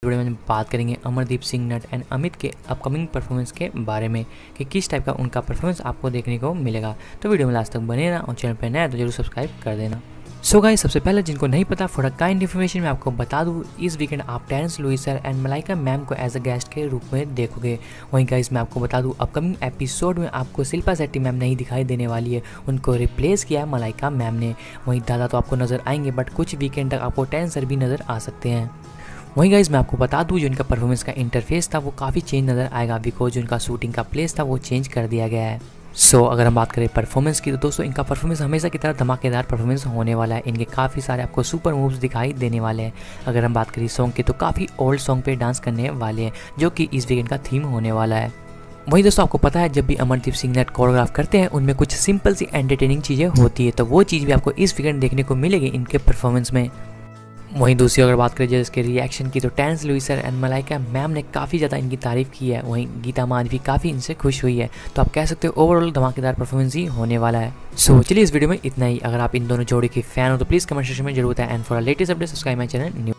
Video में बात करेंगे अमरदीप सिंह नट एंड अमित के अपकमिंग परफॉर्मेंस के बारे में कि किस टाइप का उनका परफॉर्मेंस आपको देखने को मिलेगा। तो वीडियो में लास्ट तक बने रहना और चैनल पर नया है तो जरूर सब्सक्राइब कर देना। सो गाइस, सबसे पहले जिनको नहीं पता फॉर अ काइंड इन्फॉर्मेशन मैं आपको बता दूं, इस वीकेंड आप Terence Lewis sir and Malaika ma'am को एज अ गेस्ट के रूप में देखोगे। वहीं गाइस मैं आपको बता दूं अपकमिंग एपिसोड में आपको शिल्पा शेट्टी मैम नहीं दिखाई देने वाली है, उनको रिप्लेस किया है मलाइका मैम ने। वहीं दादा तो आपको नज़र आएंगे बट कुछ वीकेंड तक आपको टेरेंस सर भी नज़र आ सकते हैं। वहीं गाइस मैं आपको बता दूं जो इनका परफॉर्मेंस का इंटरफेस था वो काफ़ी चेंज नज़र आएगा बिकॉज जो इनका शूटिंग का प्लेस था वो चेंज कर दिया गया है। सो अगर हम बात करें परफॉर्मेंस की तो दोस्तों इनका परफॉर्मेंस हमेशा की तरह धमाकेदार परफॉर्मेंस होने वाला है। इनके काफ़ी सारे आपको सुपर मूव्स दिखाई देने वाले हैं। अगर हम बात करें सॉन्ग की तो काफ़ी ओल्ड सॉन्ग पे डांस करने वाले हैं जो कि इस वीकेंड का थीम होने वाला है। वहीं दोस्तों आपको पता है जब भी अमरदीप सिंह नट कोरियोग्राफ करते हैं उनमें कुछ सिंपल सी एंटरटेनिंग चीज़ें होती है, तो वो चीज़ भी आपको इस वीकेंड देखने को मिलेगी इनके परफॉर्मेंस में। वहीं दूसरी अगर बात करें जैसे इसके रिएक्शन की तो Terence Lewis sir and Malaika ma'am ने काफ़ी ज़्यादा इनकी तारीफ़ की है। वहीं गीता मान भी काफ़ी इनसे खुश हुई है, तो आप कह सकते हो ओवरऑल धमाकेदार परफॉर्मेंस ही होने वाला है। सो चलिए इस वीडियो में इतना ही। अगर आप इन दोनों जोड़ी के फैन हो तो प्लीज़ कमेंट सेक्शन में जरूर बताएं and for latest update subscribe my channel new.